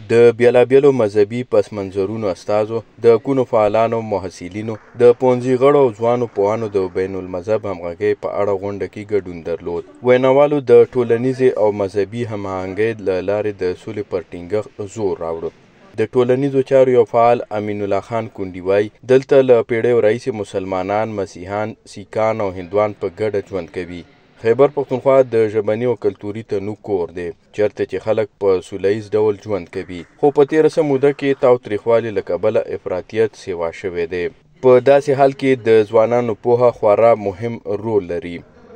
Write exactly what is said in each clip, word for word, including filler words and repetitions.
د بیلابیلو مذهبي پس منظرونو استازو، د کونو فعالانو، محصلینو، د پوهنځي غړو او ځوانو پوهانو د بین المذهب همغږۍ په اړه غونډه کې ګډون درلود. ویناوالو د ټولنیزې او مذهبي هماهنګۍ له لارې د سولې پر ټینګښت زور راوړ. د ټولنیزو چارو یو فعال امین الله خان کونډي وایي دلته له پیړیو راهیسې مسلمانان، مسیحیان، سیکان او هندوان په ګډه ژوند کوي. خیبر پښتونخوا د ژبني او کلتوري تنوع کور دی چېرته چې خلک په سوله ییز ډول ژوند کوي، خو په تېره څه موده کې تاوتریخوالي له کبله افراطیت سیوا شوی دی. په داسې حال کې د ځوانانو پوهه خورا مهم رول لري.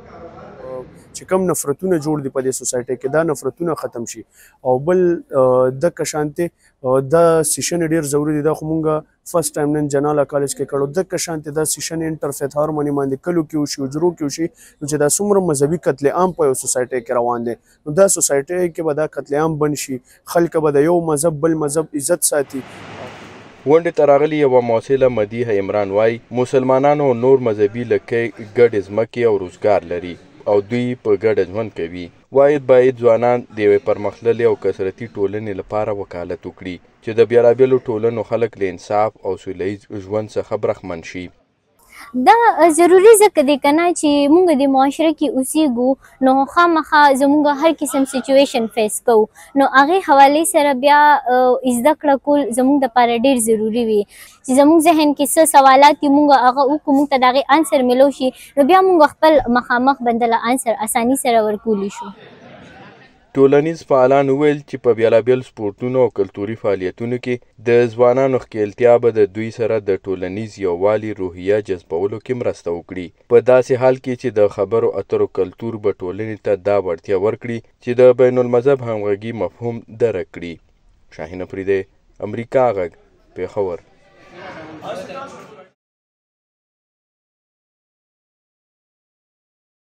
چې کوم نفرتونه جوړ دي په دې سوسایټۍ کې دا نفرتونه ختم شي. او بل دغه شانتې دا سیشن ډېر ضروري دی. دا خو مونږ فرست ټایم نن جناله کالج کې کړو. دغه شانتې دا سیشن انټرفیت هارموني باندې کلو کې وشي، حجرو کې وشي، نو چې دا څومره مذهبي قتل عام په یو سوسایټۍ کې روان دی، نو دا سوسایټۍ کې به دا قتل عام بند شي، خلک به د یو مذهب بل مذهب عزت ساتي. غونډې ته راغلي یوه محصله مدیحه عمران وایي مسلمانانو نور مذهبي لکۍ ګډې ځمکې او روزګار لري او دوی په ګډه ژوند کوي. واید باید ځوانان د یوې پرمختللې او کثرتي ټولنې لپاره وکالت وکړي چې د بیلابیلو ټولنو خلک له انصاف او سوله ییز ژوند څخه برخمن شي. دا ضروري ځکه دی که نه چې موږ د معاشره کې اوسېږو نو خامخا زموږ هر قسم سچویشن فیس کوو، نو هغې حوالې سره بیا زده کړه کول زموږ دپاره ډېر ضروري وي چې زموږ ذهن کې څه سوالات دي موږ هغه وکړو، موږ ته د هغې انسر میلو شي، نو بیا موږ خپل مخامخ بندله انسر اساني سره ورکولی شو. ټولنیز فعالان وویل چې په بیلابیل سپورټونو او کلتوري فعالیتونو کې د ځوانانو ښکیلتیا به د دوی سره د ټولنیز یووالي روحیه جذبولو کې مرسته وکړي، په داسې حال کې چې د خبرو اترو کلتور به ټولنې ته دا وړتیا ورکړي چې د بین المذهب همغږي مفهوم درک کړي. شاهین افریدی، امریکا غږ، پېښور.